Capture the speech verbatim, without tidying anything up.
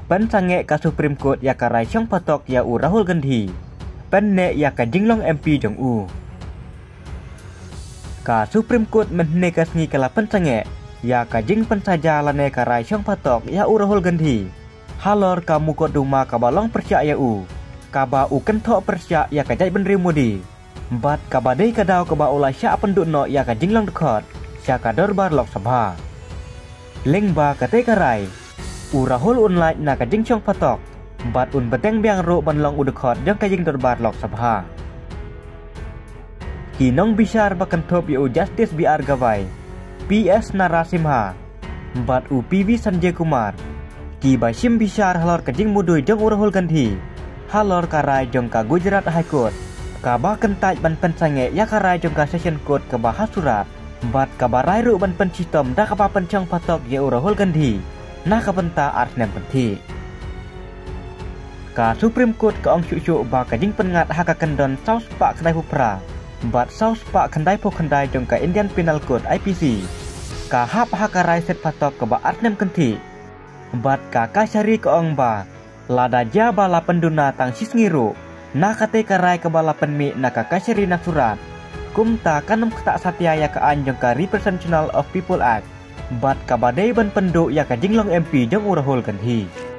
pen sange ka Supreme Court ya karai Chong Patok ya u Rahul Gandhi pen ne ya ka jinglong M P jong u ka Supreme Court men ne ka sngi kala pen sange ya ka jing pen saja lane karai Chong Patok ya u Rahul Gandhi halor ka mukot duma ka balong percaya u ka ba u kenthok percaya ya ka jai benri modi bat ka badai ka daw ka ba ulai sya penduk no ya ka jinglong dekot sya ka dorbar Lok Sabha leng ba ka te karai u Rahul un lai na ka jing Chong Patok bat un beteng biang ro ban long u dekot jong ka jing dorbar Lok Sabha kinong bisar ba kenthop ya u Justice B R Gawai P S Narasimha bat u P V Sanjay Kumar ki ba sim bisar halor ka jing mudui jong u Rahul Gandhi halor karai jong ka Gujarat High Court ka ba kentaj ban pen sange ya karai jong ka Session Court ka ba hasurat bat ka ba rai ru ban pen sistem da ka ba pen Chong Patok ya u Rahul Gandhi na ka penta ars nem penti ka Supreme Court ka ong syuk ba ka jing pengat ha ka kendon saus pak kendai pupra bat saus pak kendai po kendai jong ka Indian Penal Code I P C ka hap ha karai set Patok ka ba ars nem kenti bat ka kasyari ka ong ba lada ja bala penduna tang sisngiru na kate karai ke bala penmi na ka kasyari na surat kumta kanam ketak satya ya ka anjong ka Representational of People Act bat ka badai ban penduk ya ka jinglong M P jong u Rahul Gandhi